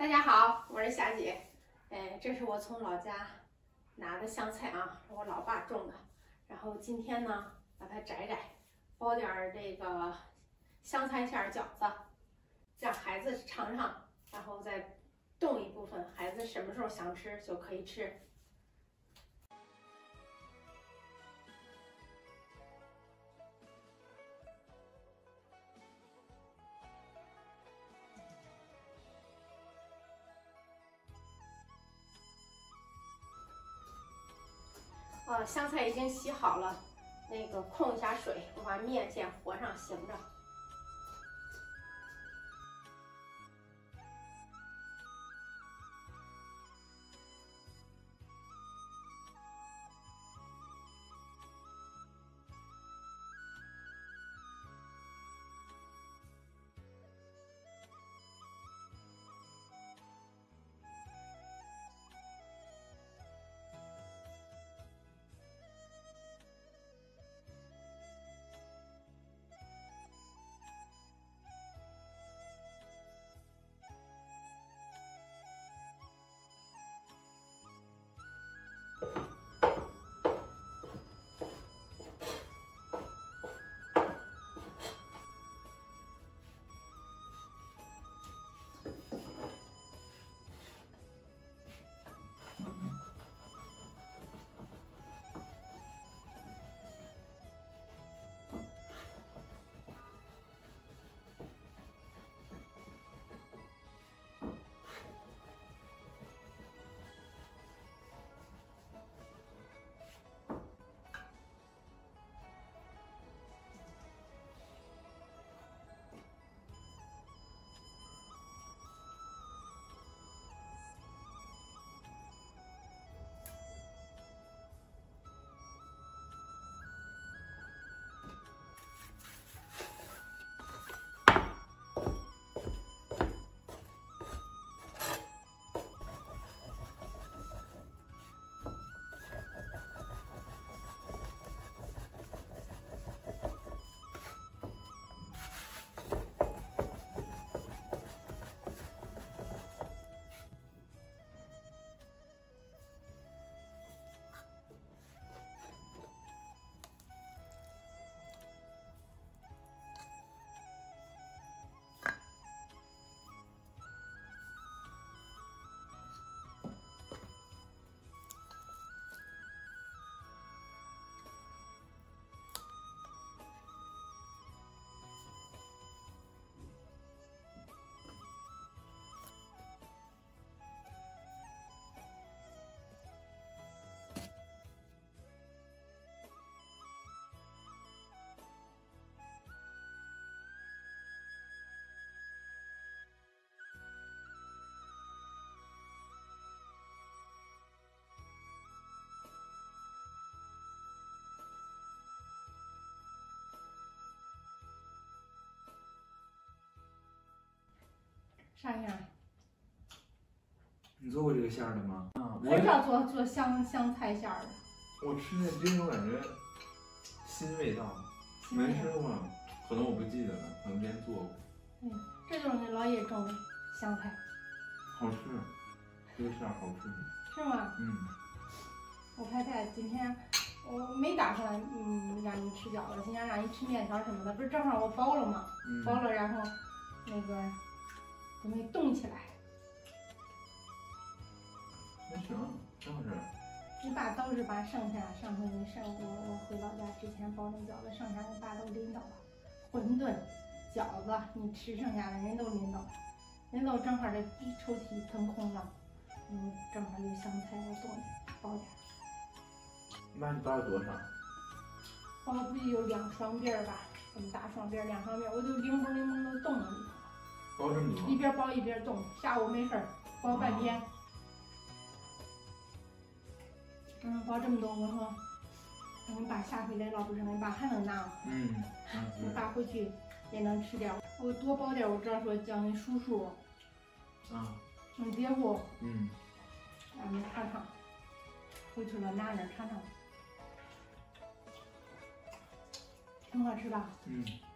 大家好，我是霞姐。这是我从老家拿的香菜啊，是我老爸种的。然后今天呢，把它摘摘，包点儿这个香菜馅饺子，让孩子尝尝，然后再冻一部分，孩子什么时候想吃就可以吃。香菜已经洗好了，控一下水，我把面先和上醒着。啥样？ 你做过这个馅儿的吗？啊， 很少做香菜馅儿的。 我吃那真有感觉新味道，没吃过，可能我不记得了，可能别人做过。 这就是你姥爷种的香菜， 好吃，这个馅儿好吃。 是吗？我太太今天我没打算让你吃饺子，今天让你吃面条什么的，不是正好我包了吗？包了，然后给你冻起来。 那行，正是。 你爸都是把剩下上回我回老家之前包那饺子，剩下的爸都拎到了。馄饨、饺子，你吃剩下的人都拎到了，拎到正好这抽屉腾空了，正好有香菜，我冻包点。 那你包了多少？ 我估计有2双边儿吧，这么大双边，2双边，我就灵蹦灵蹦都冻到里头。 包这么多？ 一边包一边冻，下午没事儿包半天。包这么多，我说等你爸下回来了，不是你爸还能拿。我爸回去也能吃点，我多包点，我这样说叫你叔叔。姐夫。让你尝尝，回去了拿点尝尝，挺好吃吧？